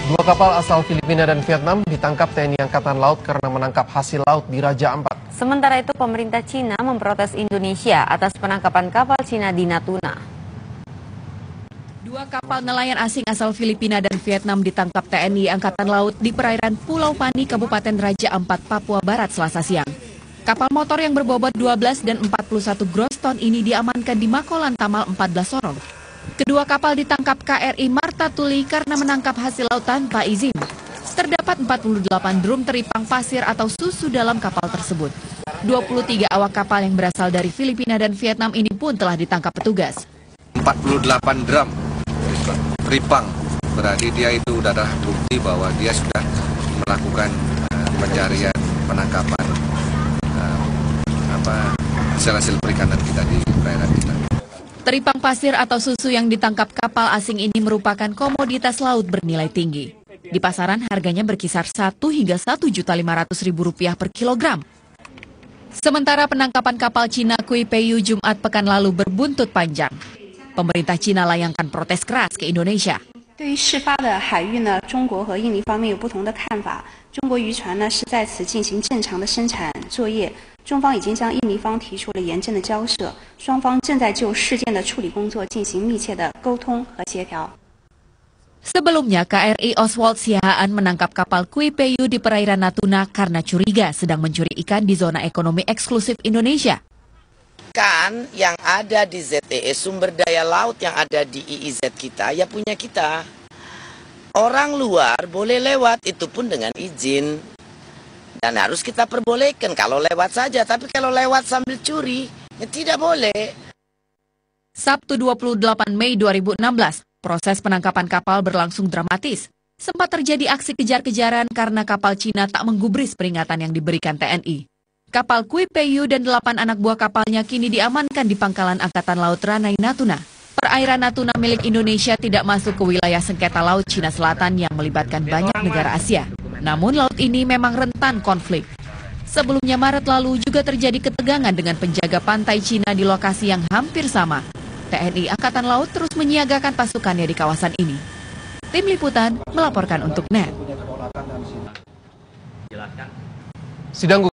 Dua kapal asal Filipina dan Vietnam ditangkap TNI Angkatan Laut karena menangkap hasil laut di Raja Ampat. Sementara itu pemerintah Cina memprotes Indonesia atas penangkapan kapal Cina di Natuna. Dua kapal nelayan asing asal Filipina dan Vietnam ditangkap TNI Angkatan Laut di perairan Pulau Pani, Kabupaten Raja Ampat, Papua Barat, Selasa siang. Kapal motor yang berbobot 12 dan 41 gross ton ini diamankan di Makolan Tamal 14 Sorong. Kedua kapal ditangkap KRI Marta Tuli karena menangkap hasil laut tanpa izin. Terdapat 48 drum teripang pasir atau susu dalam kapal tersebut. 23 awak kapal yang berasal dari Filipina dan Vietnam ini pun telah ditangkap petugas. 48 drum teripang, berarti dia itu sudah ada bukti bahwa dia sudah melakukan pencarian, penangkapan hasil-hasil perikanan kita di perairan kita. Teripang pasir atau susu yang ditangkap kapal asing ini merupakan komoditas laut bernilai tinggi. Di pasaran harganya berkisar 1 hingga 1.500.000 rupiah per kilogram. Sementara penangkapan kapal Cina Kui Peiyu Jumat pekan lalu berbuntut panjang. Pemerintah Cina layangkan protes keras ke Indonesia. 对于事发的海域呢，中国和印尼方面有不同的看法。中国渔船呢是在此进行正常的生产作业，中方已经向印尼方提出了严正的交涉，双方正在就事件的处理工作进行密切的沟通和协调。 Sebelumnya, KRI Oswald Siahaan menangkap kapal Kui Peiyu di perairan Natuna karena curiga sedang mencuri ikan di zona ekonomi eksklusif Indonesia. Kan yang ada di ZEE, sumber daya laut yang ada di IIZ kita, ya punya kita. Orang luar boleh lewat, itu pun dengan izin. Dan harus kita perbolehkan kalau lewat saja, tapi kalau lewat sambil curi, ya tidak boleh. Sabtu 28 Mei 2016, proses penangkapan kapal berlangsung dramatis. Sempat terjadi aksi kejar-kejaran karena kapal Cina tak menggubris peringatan yang diberikan TNI. Kapal Kui Peiyu dan 8 anak buah kapalnya kini diamankan di Pangkalan Angkatan Laut Ranai, Natuna. Perairan Natuna milik Indonesia tidak masuk ke wilayah sengketa Laut Cina Selatan yang melibatkan banyak negara Asia. Namun laut ini memang rentan konflik. Sebelumnya Maret lalu juga terjadi ketegangan dengan penjaga pantai Cina di lokasi yang hampir sama. TNI Angkatan Laut terus menyiagakan pasukannya di kawasan ini. Tim Liputan melaporkan untuk NET. Sidang